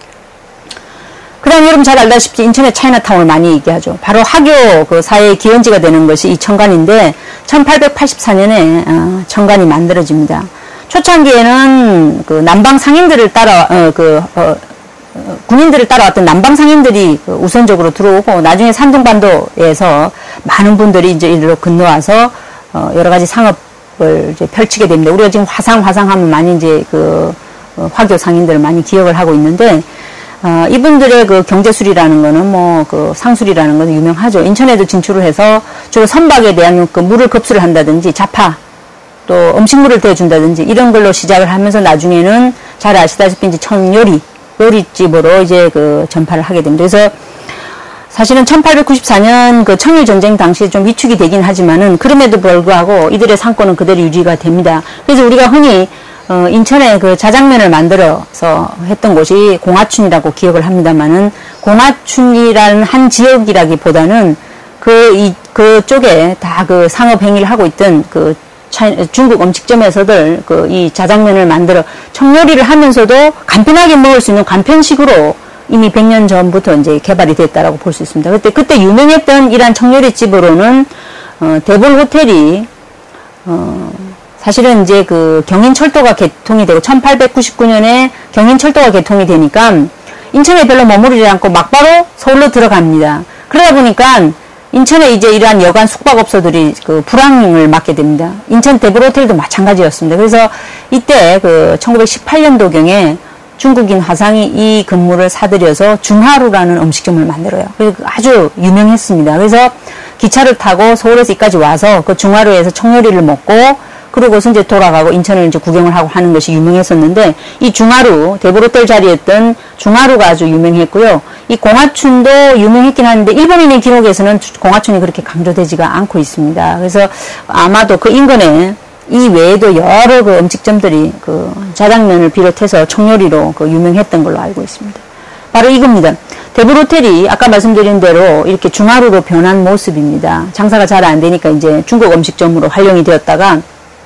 그 다음 여러분 잘 알다시피 인천의 차이나타운을 많이 얘기하죠. 바로 하교 그 사회의 기원지가 되는 것이 이 청관인데, 천팔백팔십사 년에 어, 청관이 만들어집니다. 초창기에는 그 남방 상인들을 따라 어, 그 어, 어, 군인들을 따라왔던 남방 상인들이 그 우선적으로 들어오고, 나중에 산둥반도에서 많은 분들이 이제 이리로 건너와서 어, 여러 가지 상업을 이제 펼치게 됩니다. 우리가 지금 화상 화상하면 많이 이제 그 어, 화교 상인들을 많이 기억을 하고 있는데, 어, 이분들의 그 경제술이라는 거는 뭐, 그 상술이라는 건 유명하죠. 인천에도 진출을 해서 주로 선박에 대한 그 물을 급수를 한다든지, 자파, 또 음식물을 대준다든지 이런 걸로 시작을 하면서 나중에는 잘 아시다시피 이제 청요리, 요리집으로 이제 그 전파를 하게 됩니다. 그래서 사실은 천팔백구십사 년 그 청일전쟁 당시에 좀 위축이 되긴 하지만은 그럼에도 불구하고 이들의 상권은 그대로 유지가 됩니다. 그래서 우리가 흔히 어, 인천에 그 자장면을 만들어서 했던 곳이 공하춘이라고 기억을 합니다만은, 공하춘이라는 한 지역이라기보다는 그, 이, 그 쪽에 다 그 상업 행위를 하고 있던 그 차이, 중국 음식점에서들 그 이 자장면을 만들어 청요리를 하면서도 간편하게 먹을 수 있는 간편식으로 이미 백 년 전부터 이제 개발이 됐다라고 볼 수 있습니다. 그때, 그때 유명했던 이러한 청요리집으로는, 어, 대볼 호텔이, 어, 사실은 이제 그 경인철도가 개통이 되고 천팔백구십구 년에 경인철도가 개통이 되니까 인천에 별로 머무르지 않고 막바로 서울로 들어갑니다. 그러다 보니까 인천에 이제 이러한 여관 숙박업소들이 그 불황을 맞게 됩니다. 인천 대불호텔도 마찬가지였습니다. 그래서 이때 그 천구백십팔 년도경에 중국인 화상이 이 건물을 사들여서 중하루라는 음식점을 만들어요. 그래서 아주 유명했습니다. 그래서 기차를 타고 서울에서 이까지 와서 그 중하루에서 청요리를 먹고 그러고서 이제 돌아가고 인천을 이제 구경을 하고 하는 것이 유명했었는데, 이 중하루, 대보로텔 자리였던 중하루가 아주 유명했고요. 이 공화춘도 유명했긴 한데, 일본인의 기록에서는 공화춘이 그렇게 강조되지가 않고 있습니다. 그래서 아마도 그 인근에 이 외에도 여러 그 음식점들이 그 자장면을 비롯해서 청요리로 그 유명했던 걸로 알고 있습니다. 바로 이겁니다. 대불호텔이 아까 말씀드린 대로 이렇게 중하루로 변한 모습입니다. 장사가 잘 안 되니까 이제 중국 음식점으로 활용이 되었다가,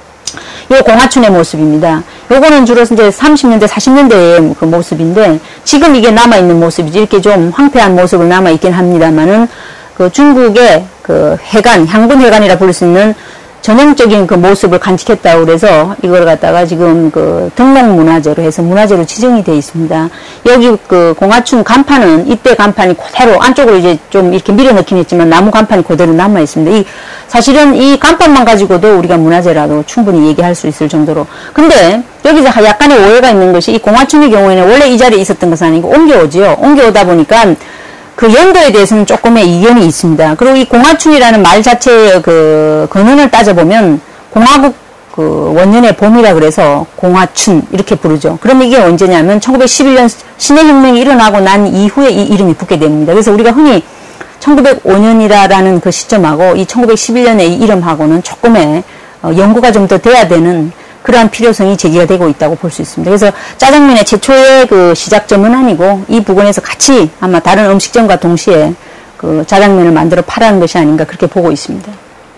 이 공화춘의 모습입니다. 요거는 주로 이제 삼십 년대, 사십 년대의 그 모습인데, 지금 이게 남아있는 모습이지, 이렇게 좀 황폐한 모습을 남아있긴 합니다만은, 그 중국의 그 해관, 향분 해관이라 부를 수 있는 전형적인 그 모습을 간직했다고 그래서 이걸 갖다가 지금 그 등록문화재로 해서 문화재로 지정이 되어 있습니다. 여기 그 공화춘 간판은 이때 간판이 그대로 안쪽으로 이제 좀 이렇게 밀어넣긴 했지만 나무 간판이 그대로 남아 있습니다. 이 사실은 이 간판만 가지고도 우리가 문화재라도 충분히 얘기할 수 있을 정도로. 근데 여기서 약간의 오해가 있는 것이, 이 공화춘의 경우에는 원래 이 자리에 있었던 것은 아니고 옮겨오지요. 옮겨오다 보니까 그 연도에 대해서는 조금의 이견이 있습니다. 그리고 이 공화춘이라는 말 자체의 그 근원을 따져보면 공화국 그 원년의 봄이라 그래서 공화춘 이렇게 부르죠. 그럼 이게 언제냐면 천구백십일 년 신해혁명이 일어나고 난 이후에 이 이름이 붙게 됩니다. 그래서 우리가 흔히 천구백오 년이라는 그 시점하고 이 천구백십일 년의 이 이름하고는 조금의 어, 연구가 좀 더 돼야 되는 그러한 필요성이 제기가 되고 있다고 볼 수 있습니다. 그래서 짜장면의 최초의 그 시작점은 아니고 이 부근에서 같이 아마 다른 음식점과 동시에 그 짜장면을 만들어 팔아는 것이 아닌가 그렇게 보고 있습니다.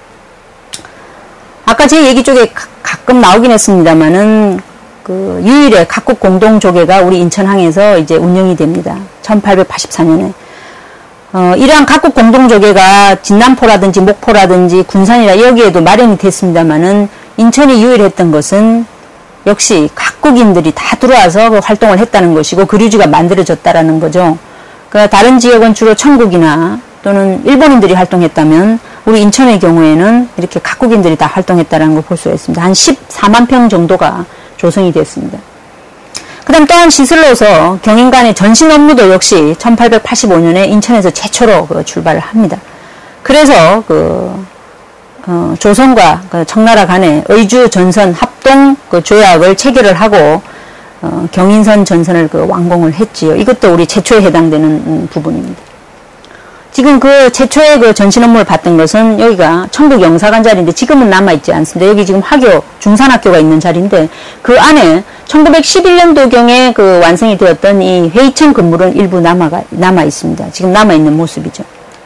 아까 제 얘기 쪽에 가, 가끔 나오긴 했습니다만은 그 유일의 각국 공동 조개가 우리 인천항에서 이제 운영이 됩니다. 천팔백팔십사 년에. 어, 이러한 각국 공동 조개가 진남포라든지 목포라든지 군산이라 여기에도 마련이 됐습니다만은 인천이 유일했던 것은 역시 각국인들이 다 들어와서 그 활동을 했다는 것이고 그류지가 만들어졌다라는 거죠. 그러니까 다른 지역은 주로 천국이나 또는 일본인들이 활동했다면 우리 인천의 경우에는 이렇게 각국인들이 다 활동했다는 걸 볼 수가 있습니다. 한 십사만 평 정도가 조성이 됐습니다. 그 다음 또한 시설로서 경인 간의 전신 업무도 역시 천팔백팔십오 년에 인천에서 최초로 그 출발을 합니다. 그래서 그 어, 조선과 그 청나라 간의 의주 전선 합동 그 조약을 체결을 하고 어, 경인선 전선을 그 완공을 했지요. 이것도 우리 최초에 해당되는 음, 부분입니다. 지금 그 최초의 그 전신 업무를 봤던 것은 여기가 천국 영사관 자리인데 지금은 남아있지 않습니다. 여기 지금 학교, 중산학교가 있는 자리인데 그 안에 천구백십일 년도경에 그 완성이 되었던 이 회의청 건물은 일부 남아가, 남아 있습니다. 지금 남아있는 모습이죠.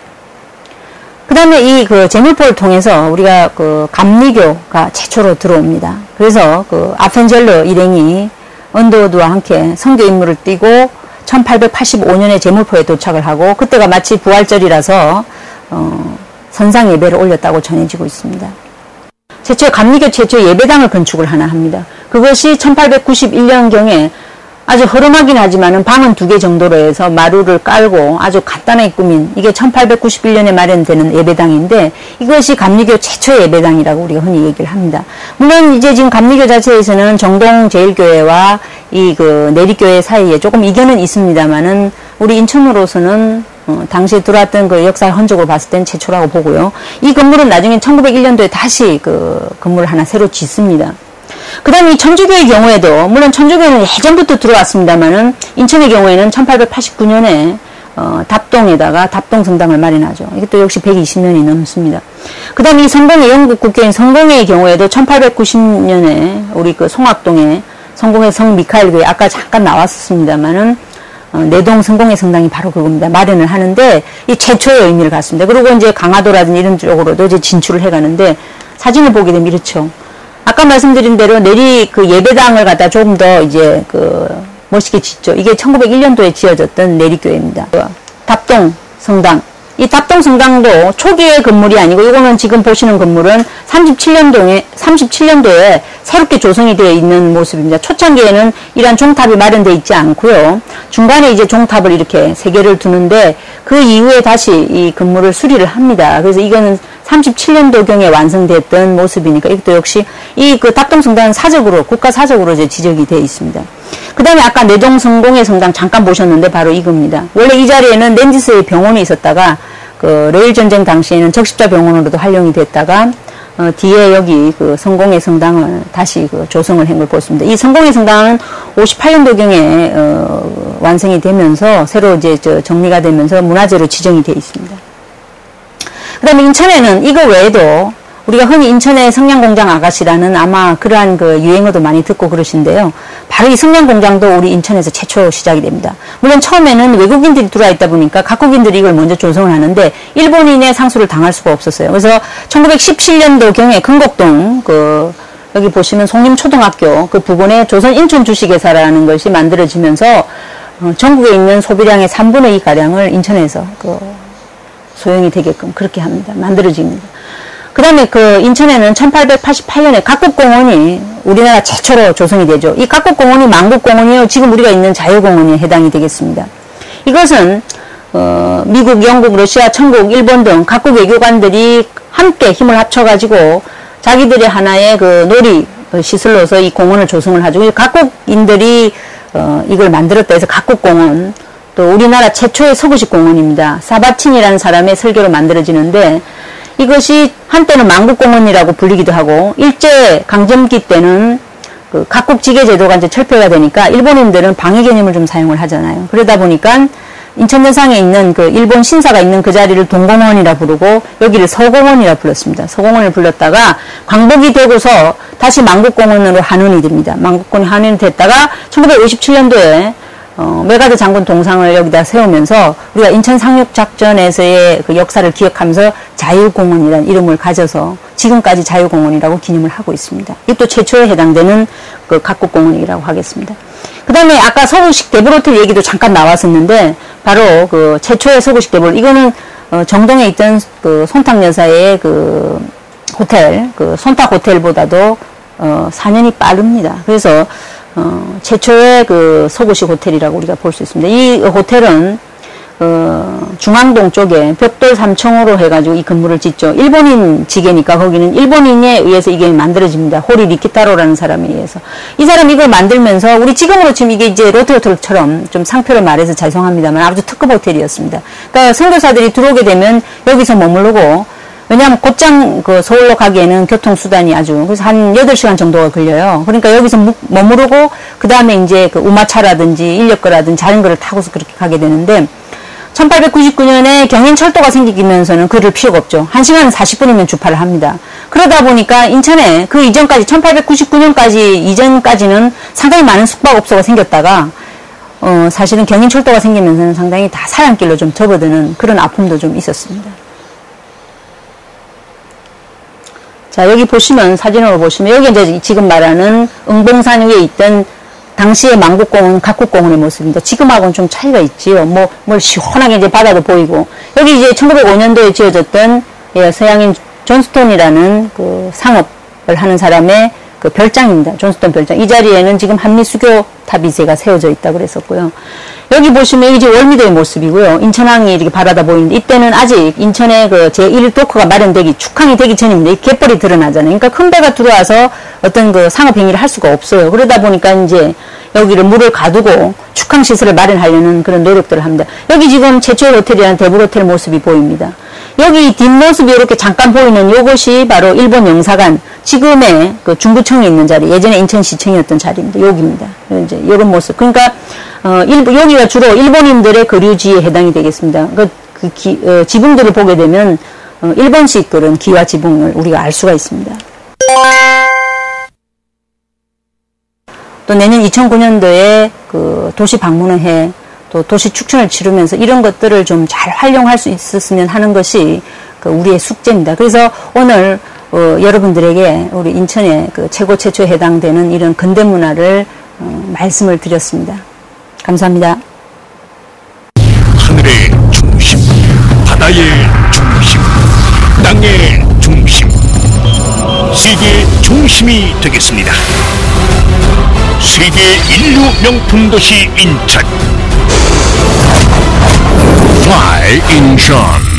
그 다음에 이 그 제물포를 통해서 우리가 그 감리교가 최초로 들어옵니다. 그래서 그 아펜젤러 일행이 언더워드와 함께 선교 임무를 띠고 천팔백팔십오 년에 제물포에 도착을 하고 그때가 마치 부활절이라서 어, 선상 예배를 올렸다고 전해지고 있습니다. 최초의 감리교 최초의 예배당을 건축을 하나 합니다. 그것이 천팔백구십일 년경에 아주 허름하긴 하지만은 방은 두 개 정도로 해서 마루를 깔고 아주 간단하게 꾸민 이게 천팔백구십일 년에 마련되는 예배당인데 이것이 감리교 최초의 예배당이라고 우리가 흔히 얘기를 합니다. 물론 이제 지금 감리교 자체에서는 정동제일교회와 이 그 내리교회 사이에 조금 이견은 있습니다만은 우리 인천으로서는 어, 당시에 들어왔던 그 역사 흔적을 봤을 땐 최초라고 보고요. 이 건물은 나중에 천구백일 년도에 다시 그 건물을 하나 새로 짓습니다. 그 다음에 이 천주교의 경우에도 물론 천주교는 예전부터 들어왔습니다만은 인천의 경우에는 천팔백팔십구 년에 어, 답동에다가 답동성당을 마련하죠. 이것도 역시 백이십 년이 넘습니다. 그 다음에 이 성공회 영국 국교인 성공회의 경우에도 천팔백구십 년에 우리 그 송악동에 성공회 성 미카엘 교회 아까 잠깐 나왔었습니다만은 어, 내동 성공회 성당이 바로 그겁니다. 마련을 하는데 이 최초의 의미를 갖습니다. 그리고 이제 강화도라든지 이런 쪽으로도 이제 진출을 해가는데 사진을 보게 되면 이렇죠. 아까 말씀드린 대로 내리 그 예배당을 갖다 조금 더 이제 그 멋있게 짓죠. 이게 천구백일 년도에 지어졌던 내리교회입니다. 답동 성당. 이 답동성당도 초기의 건물이 아니고 이거는 지금 보시는 건물은 삼십칠 년도에 삼십칠 년도에 새롭게 조성이 되어 있는 모습입니다. 초창기에는 이러한 종탑이 마련되어 있지 않고요. 중간에 이제 종탑을 이렇게 세 개를 두는데 그 이후에 다시 이 건물을 수리를 합니다. 그래서 이거는 삼십칠 년도경에 완성됐던 모습이니까 이것도 역시 이 그 답동성당은 사적으로 국가 사적으로 이제 지적이 되어 있습니다. 그 다음에 아까 내동성공의 성당 잠깐 보셨는데 바로 이겁니다. 원래 이 자리에는 랜디스의 병원이 있었다가 그 레일 전쟁 당시에는 적십자 병원으로도 활용이 됐다가 어, 뒤에 여기 그 성공의 성당을 다시 그 조성을 한 걸 보십니다. 이 성공의 성당은 오십팔 년도경에 어, 완성이 되면서 새로 이제 저 정리가 되면서 문화재로 지정이 되어 있습니다. 그 다음에 인천에는 이거 외에도 우리가 흔히 인천의 성냥공장 아가씨라는 아마 그러한 그 유행어도 많이 듣고 그러신데요. 바로 이 성냥공장도 우리 인천에서 최초 시작이 됩니다. 물론 처음에는 외국인들이 들어와 있다 보니까 각국인들이 이걸 먼저 조성을 하는데 일본인의 상수를 당할 수가 없었어요. 그래서 천구백십칠 년도경에 금곡동 그 여기 보시면 송림초등학교 그 부근에 조선 인천주식회사라는 것이 만들어지면서 어, 전국에 있는 소비량의 삼분의 이가량을 인천에서 그 소용이 되게끔 그렇게 합니다. 만들어집니다. 그 다음에 그 인천에는 천팔백팔십팔 년에 각국공원이 우리나라 최초로 조성이 되죠. 이 각국공원이 만국공원이요. 지금 우리가 있는 자유공원에 해당이 되겠습니다. 이것은 어, 미국, 영국, 러시아, 천국, 일본 등 각국 외교관들이 함께 힘을 합쳐가지고 자기들의 하나의 그 놀이 시설로서 이 공원을 조성을 하죠. 각국인들이 어, 이걸 만들었다 해서 각국공원, 또 우리나라 최초의 서구식 공원입니다. 사바틴이라는 사람의 설계로 만들어지는데 이것이 한때는 만국공원이라고 불리기도 하고 일제 강점기 때는 그 각국 지계 제도가 이제 철폐가 되니까 일본인들은 방해 개념을 좀 사용을 하잖아요. 그러다 보니까 인천대상에 있는 그 일본 신사가 있는 그 자리를 동공원이라 부르고 여기를 서공원이라 불렀습니다. 서공원을 불렀다가 광복이 되고서 다시 만국공원으로 한원이 됩니다. 만국공원이 한원이 됐다가 천구백오십칠 년도에 어, 메가드 장군 동상을 여기다 세우면서 우리가 인천 상륙작전에서의 그 역사를 기억하면서 자유공원이라는 이름을 가져서 지금까지 자유공원이라고 기념을 하고 있습니다. 이것도 최초에 해당되는 그 각국공원이라고 하겠습니다. 그 다음에 아까 서구식 대불호텔 얘기도 잠깐 나왔었는데 바로 그 최초의 서구식 대불 이거는 어, 정동에 있던 그 손탁 여사의 그 호텔 그 손탁 호텔보다도 어, 사 년이 빠릅니다. 그래서 어, 최초의 그 서구식 호텔이라고 우리가 볼 수 있습니다. 이 호텔은 어, 중앙동 쪽에 벽돌 삼 층으로 해가지고 이 건물을 짓죠. 일본인 지게니까 거기는 일본인에 의해서 이게 만들어집니다. 호리 리키타로라는 사람에 의해서. 이 사람이 이걸 만들면서 우리 지금으로 치면 이게 이제 롯데호텔처럼 좀 상표를 말해서 죄송합니다만 아주 특급 호텔이었습니다. 그러니까 선교사들이 들어오게 되면 여기서 머무르고 왜냐하면 곧장 그 서울로 가기에는 교통수단이 아주, 그래서 한 여덟 시간 정도가 걸려요. 그러니까 여기서 묵, 머무르고, 그 다음에 이제 그 우마차라든지 인력거라든지 자전거를 타고서 그렇게 가게 되는데, 천팔백구십구 년에 경인철도가 생기면서는 그럴 필요가 없죠. 한 시간 사십 분이면 주파를 합니다. 그러다 보니까 인천에 그 이전까지, 천팔백구십구 년까지, 이전까지는 상당히 많은 숙박업소가 생겼다가, 어, 사실은 경인철도가 생기면서는 상당히 다 사양길로 좀 접어드는 그런 아픔도 좀 있었습니다. 자, 여기 보시면, 사진으로 보시면, 여기 이제 지금 말하는 응봉산 위에 있던 당시의 만국공원, 각국공원의 모습입니다. 지금하고는 좀 차이가 있지요. 뭐, 뭘 시원하게 이제 바다도 보이고. 여기 이제 천구백오 년도에 지어졌던, 예, 서양인 존스톤이라는 그 상업을 하는 사람의 그 별장입니다. 존스톤 별장. 이 자리에는 지금 한미수교탑 이제가 세워져 있다고 그랬었고요. 여기 보시면 이제 월미도의 모습이고요. 인천항이 이렇게 바라다 보이는데 이때는 아직 인천의 그 제일 도크가 마련되기, 축항이 되기 전입니다. 이 갯벌이 드러나잖아요. 그러니까 큰 배가 들어와서 어떤 그 상업행위를 할 수가 없어요. 그러다 보니까 이제 여기를 물을 가두고 축항 시설을 마련하려는 그런 노력들을 합니다. 여기 지금 최초의 호텔이라는 대불호텔 모습이 보입니다. 여기 뒷모습이 이렇게 잠깐 보이는 이것이 바로 일본 영사관, 지금의 그 중구청에 있는 자리, 예전에 인천시청이었던 자리입니다. 여기입니다. 이제 이런 모습. 그러니까 어, 일부, 여기가 주로 일본인들의 거류지에 해당이 되겠습니다. 그, 그 기, 어, 지붕들을 보게 되면 어, 일본식 그런 기와 지붕을 우리가 알 수가 있습니다. 또 내년 이천구 년도에 그 도시 방문의 해, 또 도시 축전을 치르면서 이런 것들을 좀 잘 활용할 수 있었으면 하는 것이 그 우리의 숙제입니다. 그래서 오늘 어, 여러분들에게 우리 인천의 그 최고 최초에 해당되는 이런 근대 문화를 어, 말씀을 드렸습니다. 감사합니다. 하늘의 중심, 바다의 중심이 되겠습니다. 세계 인류 명품 도시 인천 Fly Incheon.